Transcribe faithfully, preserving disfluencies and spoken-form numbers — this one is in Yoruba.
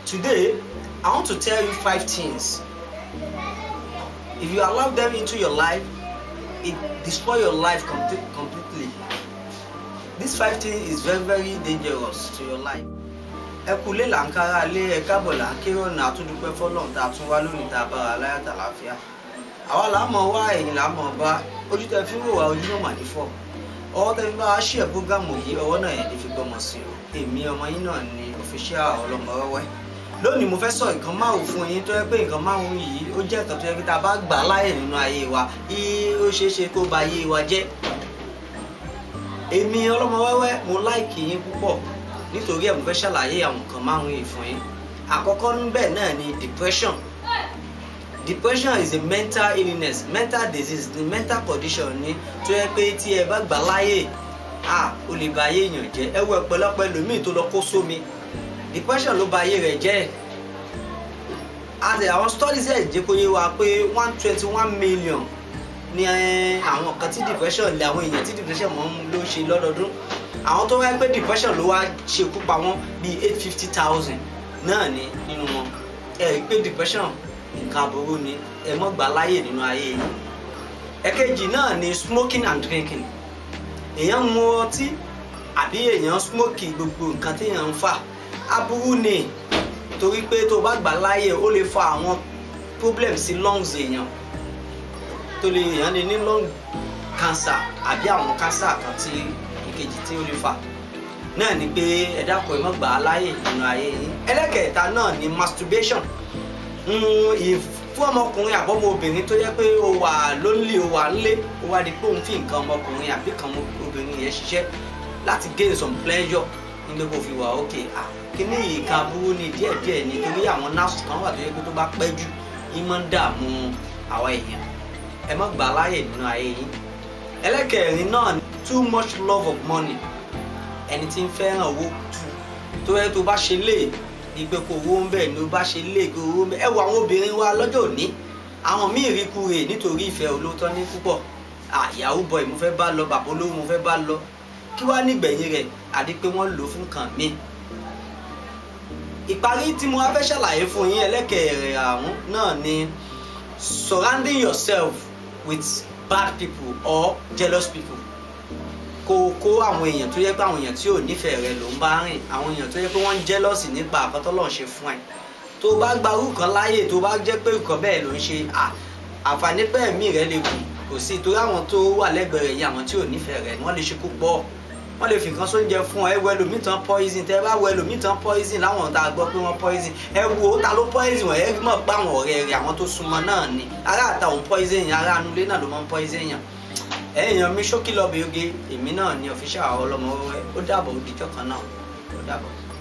Today, I want to tell you five things. If you allow them into your life, it destroys your life complete, completely. This five things is very, very dangerous to your life. Ẹ kúlé là ń kára lé ẹ káàbọ̀ là ń kéré ọ̀nà àtúndúpẹ́ fọ́lọ́run tá a tún wá lónìí tá a bára láyà tàlàáfíà. Àwa là mọ̀ wá ẹ̀yìn là mọ̀ bá ojú tẹ fi wò wá ojú náà mà ní fọ́. Ọwọ́ tẹ fi bá wa ṣe ẹ̀pọ́gàmù yìí ọwọ́ náà yẹn lè fi gbọ́mọ sí o. Èmi ọmọ yín náà ni official ọlọ́mọ wẹ́wẹ́. Lónìí mo fẹ́ sọ nǹkan márùn fún yín tó yẹ pé nǹkan márùn yìí ó jẹ́ nǹkan tó yẹ kí tá a bá gbà láyè nínú ayé wa ó ṣeé ṣe kó ba ayé wa jẹ́. Èmi ọlọ́mọ wẹ́wẹ́ mo láìkì yín púpọ̀ nítorí ẹ̀ mo fẹ́ ṣàlàyé àwọn nǹkan márùn yìí fún yín. Àkọ́kọ́ níbẹ̀ náà ni depression. Depression is a mental illness, mental disease, the mental condition ni tó yẹ pé tí ẹ bá gbà láyè ah ó lè ba ayé èèyàn jẹ́. Ẹ wo ọ̀pọ̀lọpọ̀ ẹlòmíì tó lọ kó sómi. Depression ló ba ayé rẹ̀ jẹ́. And àwọn studies ẹ̀ jẹ́ kó yé wa pé one twenty one million ni àwọn kan tí depression lé àwọn èèyàn tí depression mọ́ ló ṣe lọ́dọọdún. Àwọn tó wáyé pé depression ló wá ṣekú pa wọ́n bíi eight fifty thousand náà ni nínú wọn. Ẹ rí i pé depression nǹkan aburú ni ẹ mọ́ gbà láyè nínú ayé yìí. Ẹ̀kejì náà ni smoking and drinking. Èèyàn mu ọtí àbí èèyàn smoke gbogbo nǹkan tí èèyàn ń fà aburú ni torí pé tó bá gbà láyè ó lè fa àwọn problem sí lungs èèyàn tó lè èèyàn lè ní lung cancer àbí àwọn cancer kan tí ìkejì tí ó lè fà náà ni pé ẹ dákun ẹ má gbà láyè nínú ayé yìí. Ẹlẹ́kẹ̀ẹ́ta náà ni masturbation. Fún ọmọkùnrin àbọ̀mọ obìnrin tó yẹ pé ó wà lonely ó wà nílé ó wá di pé òun fi nǹkan ọmọkùnrin àbí kan obìnrin yẹn ṣiṣẹ́ láti gain some pleasure nílé kó fi wà ókè ah kíní yìí kan aburú ni díẹ̀díẹ̀ ni torí àwọn nurse kan wà tó yẹ pé tó bá pẹ́ jù yín máa ń dààmú àwa èèyàn. Ẹ má gbà láyè nínú ayé yín. Ẹlẹ́kẹ̀rin náà ni too much love of money. Ẹni tí ń fẹ́ràn owó jù tó yẹ tó bá ṣe lè ìgbé kò owó ń bẹ̀ ni ó bá ṣe lè kó owó ń bẹ̀. Ẹ wo àwọn obìnrin wa lọ́jọ́ òní àwọn míì rí kú rè nítorí ìfẹ́ olóòótọ́ ní púpọ̀. Yahoo boy mo fẹ́ bá lọ bàbá olówó mo fẹ́ bá lọ kí wá nígbẹ̀yìn rẹ̀ àdí pé wọ́n lò fún nǹkan míì. Ìparí tí mo wá fẹ́ ṣàlàyé fún yín ẹlẹ́kẹ̀ẹ́rẹ̀ àrùn náà ni surrounding yourself with bad people or jealous people. Kó kó àwọn èèyàn tó yẹ pé àwọn èèyàn tí ò nífẹ̀ẹ́ rẹ ló ń bá rìn, àwọn èèyàn tó yẹ pé wọ́n ń jealous nípa àkọ́tọ́ lọ́n ṣe fún ẹ. Tó bá gba irú kan láyè tó bá jẹ́ pé nǹkan bẹ́ẹ̀ ló ń ṣe àǹfààní pé ẹ̀mí rẹ lè kù kò sí torí àwọn tó wà lẹ́gbẹ̀ẹ́ rẹ̀ yìí àwọn tí ò nífẹ̀ẹ́ rẹ wọ́n lè ṣe kó pọ̀. Wọ́n lè fi nǹkan sóúnjẹ fún ẹ wẹ lómi tán poison tẹ bá wẹ lómi tán poison láwọn tá a gbọ́ pé wọ́n poison ẹ wo ta ló poison ẹ mọ̀ pé àwọn ọ̀rẹ́ rẹ̀ àwọn tó súnmọ́ náà ni ará àta òun poison yẹn ará anulé náà ló máa ń poison yẹn. Èèyàn mi Ṣókí Lọ́bẹ̀ Oge èmi náà ni official ọlọ́mọ wẹ́wẹ́ ó dàbọ̀ ó dijọ́ kan náà ó dàbọ̀.